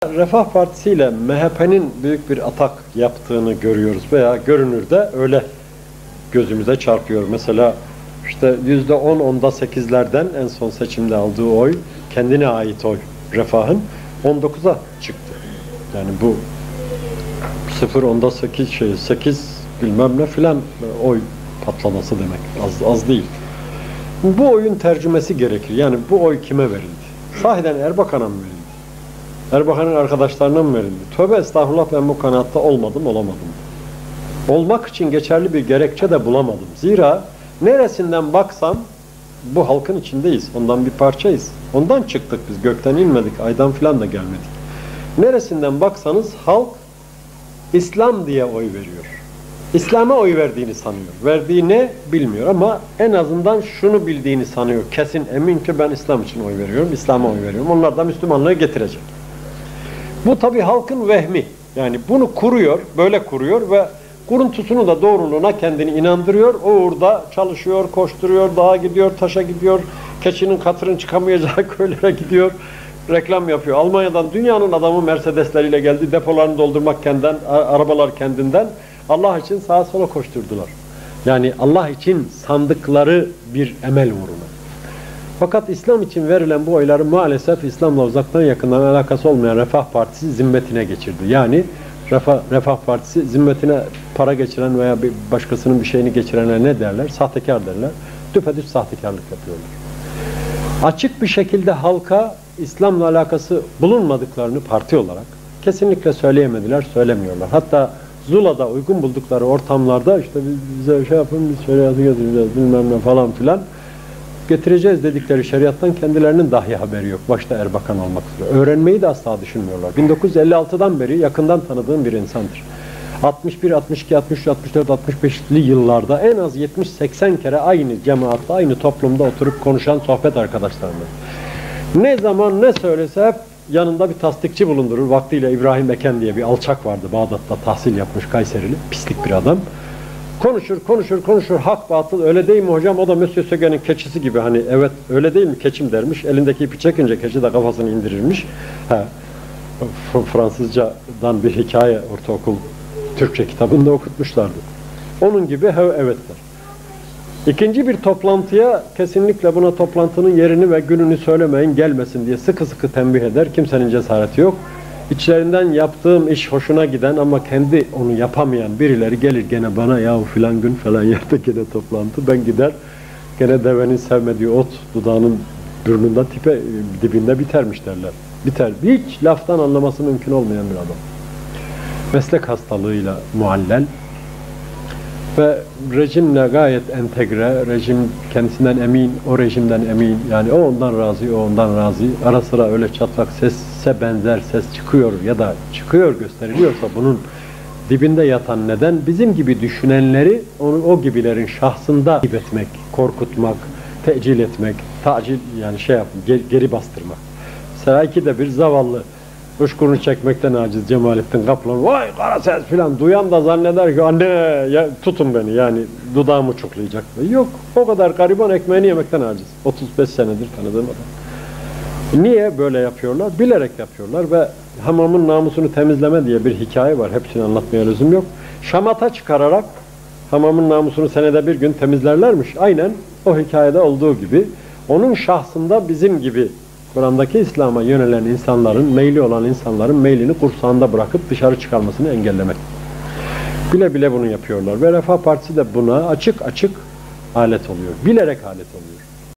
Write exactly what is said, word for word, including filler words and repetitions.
Refah Partisi ile M H P'nin büyük bir atak yaptığını görüyoruz veya görünürde öyle gözümüze çarpıyor. Mesela işte yüzde on, onda sekizlerden en son seçimde aldığı oy, kendine ait oy Refah'ın on dokuza çıktı. Yani bu sıfır, onda sekiz şey, sekiz bilmem ne filan oy patlaması demek. Az, az değil. Bu oyun tercümesi gerekir. Yani bu oy kime verildi? Sahiden Erbakan'a mı verildi? Erbakan'ın arkadaşlarına mı verildi? Tövbe estağfurullah, ben bu kanaatta olmadım, olamadım. Olmak için geçerli bir gerekçe de bulamadım. Zira neresinden baksam bu halkın içindeyiz. Ondan bir parçayız. Ondan çıktık biz. Gökten inmedik. Aydan filan da gelmedik. Neresinden baksanız halk İslam diye oy veriyor. İslam'a oy verdiğini sanıyor. Verdiği ne bilmiyor ama en azından şunu bildiğini sanıyor. Kesin emin ki ben İslam için oy veriyorum. İslam'a oy veriyorum. Onlar da Müslümanlığı getirecek. Bu tabii halkın vehmi. Yani bunu kuruyor, böyle kuruyor ve kuruntusunu da doğruluğuna kendini inandırıyor. O orada çalışıyor, koşturuyor, dağa gidiyor, taşa gidiyor, keçinin katırın çıkamayacağı köylere gidiyor, reklam yapıyor. Almanya'dan dünyanın adamı Mercedesleriyle geldi, depolarını doldurmak kendinden, arabalar kendinden. Allah için sağa sola koşturdular. Yani Allah için sandıkları bir emel uğruna. Fakat İslam için verilen bu oyları maalesef İslam'la uzaktan yakından alakası olmayan Refah Partisi zimmetine geçirdi. Yani Refah, Refah Partisi zimmetine para geçiren veya bir başkasının bir şeyini geçirenler ne derler? Sahtekar derler. Düpedüz sahtekarlık yapıyorlar. Açık bir şekilde halka İslam'la alakası bulunmadıklarını parti olarak kesinlikle söyleyemediler, söylemiyorlar. Hatta Zula'da uygun buldukları ortamlarda işte bize şey yapın, biz şeriatı getireceğiz bilmem ne falan filan getireceğiz dedikleri şeriattan kendilerinin dahi haberi yok. Başta Erbakan olmak üzere. Öğrenmeyi de asla düşünmüyorlar. bin dokuz yüz elli altıdan beri yakından tanıdığım bir insandır. altmış bir, altmış iki, altmış üç, altmış dört, altmış beşli yıllarda en az yetmiş seksen kere aynı cemaatta, aynı toplumda oturup konuşan sohbet arkadaşlarımız. Ne zaman ne söylese hep yanında bir tasdikçi bulundurur. Vaktiyle İbrahim Eken diye bir alçak vardı. Bağdat'ta tahsil yapmış, Kayserili. Pislik bir adam. Konuşur, konuşur, konuşur. Hak batıl öyle değil mi hocam? O da Monsieur Sögen'in keçisi gibi. Hani evet öyle değil mi? Keçim dermiş. Elindeki ipi çekince keçi de kafasını indirirmiş. Ha. Fransızcadan bir hikaye ortaokul Türkçe kitabında okutmuşlardı. Onun gibi he, evetler. İkinci bir toplantıya kesinlikle buna toplantının yerini ve gününü söylemeyin, gelmesin diye sıkı sıkı tembih eder. Kimsenin cesareti yok. İçlerinden yaptığım iş hoşuna giden ama kendi onu yapamayan birileri gelir gene bana, yahu filan gün falan yerde gene toplantı. Ben gider gene devenin sevmediği ot dudağının burnunda tipe dibinde bitermiş derler. Biter. Hiç laftan anlaması mümkün olmayan bir adam. Meslek hastalığıyla muallel ve rejimle gayet entegre, rejim kendisinden emin, o rejimden emin, yani o ondan razı, o ondan razı. Ara sıra öyle çatlak sesse benzer ses çıkıyor ya da çıkıyor gösteriliyorsa bunun dibinde yatan neden bizim gibi düşünenleri onu o gibilerin şahsında etmek, korkutmak, tecil etmek, tacil yani şey yapmak, geri, geri bastırmak. Mesela ikide bir zavallı kuşkurunu çekmekten aciz Cemalettin Kaplan, vay kara ses filan, duyan da zanneder ki anne ya, tutun beni yani dudağımı uçuklayacak. Yok, o kadar gariban ekmeğini yemekten aciz. otuz beş senedir tanıdığım adam. Niye böyle yapıyorlar? Bilerek yapıyorlar ve hamamın namusunu temizleme diye bir hikaye var. Hepsini anlatmaya lüzum yok. Şamata çıkararak hamamın namusunu senede bir gün temizlerlermiş. Aynen o hikayede olduğu gibi. Onun şahsında bizim gibi Kur'an'daki İslam'a yönelen insanların, meyli olan insanların meylini kursağında bırakıp dışarı çıkarmasını engellemek. Bile bile bunu yapıyorlar. Ve Refah Partisi de buna açık açık alet oluyor. Bilerek alet oluyor.